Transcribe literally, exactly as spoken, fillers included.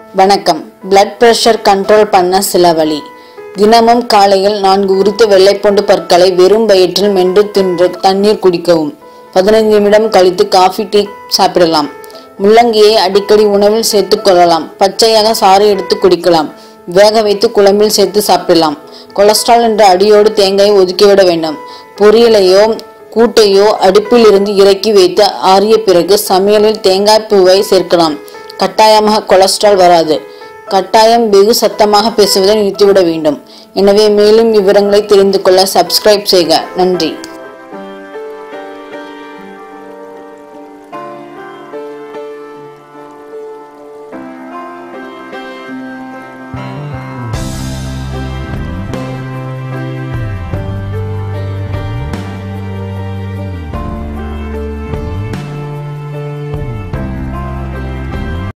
வணக்கம். Blood pressure control பண்ண சில வழி. தினமும் காலையில் நான்கு உரித்த வெள்ளைப்பூண்டு பற்களை வெறும் வயிற்றில் மென்று தின்று தண்ணீர் குடிக்கவும். பதினைந்து நிமிடம் கழித்து காஃபி, டீ சாப்பிடலாம். முள்ளங்கியை அடிக்கடி உணவில் சேர்த்து கொள்ளலாம். பச்சையாக சாறு எடுத்து குடிக்கலாம். வேக வைத்து குழம்பில் சேர்த்து சாப்பிடலாம். கொலஸ்ட்ரால் என்ற அடியோடு தேங்காயை ஒதுக்கிவிட வேண்டும். பொரியலையோ கூட்டையோ அடுப்பில் இருந்து இறக்கி வைத்து ஆறிய பிறகு சமையலில் தேங்காய் பூவை சேர்க்கலாம். கட்டாயமாக கொலஸ்ட்ரால் வராது. கட்டாயம் வெகு சத்தமாக பேசுவதை நிறுத்திவிட வேண்டும். எனவே மேலும் விவரங்களை தெரிந்து கொள்ள சப்ஸ்கிரைப் செய்க. நன்றி.